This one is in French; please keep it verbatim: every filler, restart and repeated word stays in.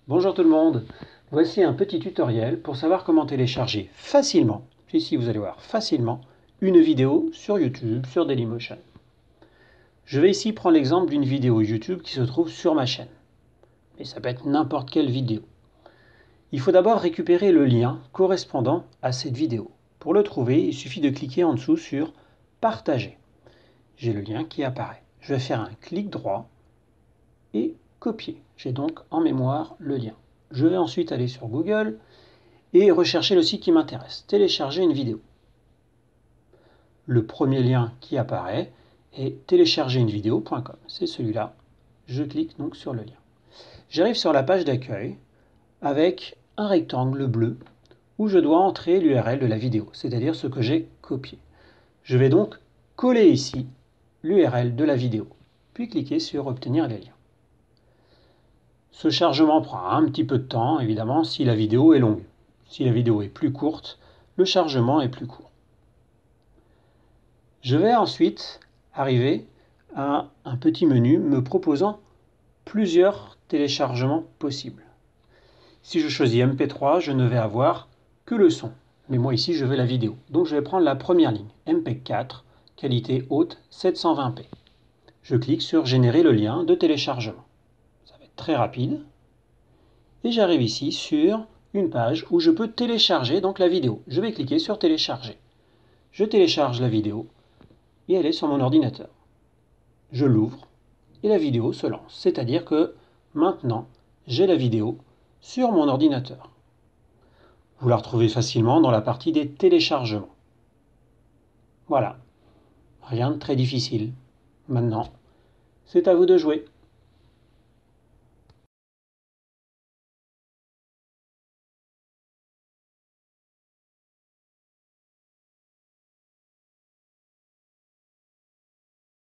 Bonjour tout le monde, voici un petit tutoriel pour savoir comment télécharger facilement, ici vous allez voir facilement, une vidéo sur YouTube, sur Dailymotion. Je vais ici prendre l'exemple d'une vidéo YouTube qui se trouve sur ma chaîne, mais ça peut être n'importe quelle vidéo. Il faut d'abord récupérer le lien correspondant à cette vidéo. Pour le trouver, il suffit de cliquer en dessous sur Partager. J'ai le lien qui apparaît. Je vais faire un clic droit et copier. J'ai donc en mémoire le lien. Je vais ensuite aller sur Google et rechercher le site qui m'intéresse, télécharger une vidéo. Le premier lien qui apparaît est télécharger une vidéo point com. C'est celui-là. Je clique donc sur le lien. J'arrive sur la page d'accueil avec un rectangle bleu où je dois entrer l'U R L de la vidéo, c'est-à-dire ce que j'ai copié. Je vais donc coller ici l'U R L de la vidéo, puis cliquer sur obtenir les liens. Ce chargement prend un petit peu de temps, évidemment, si la vidéo est longue. Si la vidéo est plus courte, le chargement est plus court. Je vais ensuite arriver à un petit menu me proposant plusieurs téléchargements possibles. Si je choisis M P trois, je ne vais avoir que le son. Mais moi ici, je veux la vidéo. Donc je vais prendre la première ligne, M P quatre, qualité haute sept cent vingt p. Je clique sur générer le lien de téléchargement. Ça va être très rapide. Et j'arrive ici sur une page où je peux télécharger donc la vidéo. Je vais cliquer sur télécharger. Je télécharge la vidéo et elle est sur mon ordinateur. Je l'ouvre et la vidéo se lance. C'est-à-dire que maintenant, j'ai la vidéo sur mon ordinateur. Vous la retrouvez facilement dans la partie des téléchargements. Voilà, rien de très difficile. Maintenant, c'est à vous de jouer.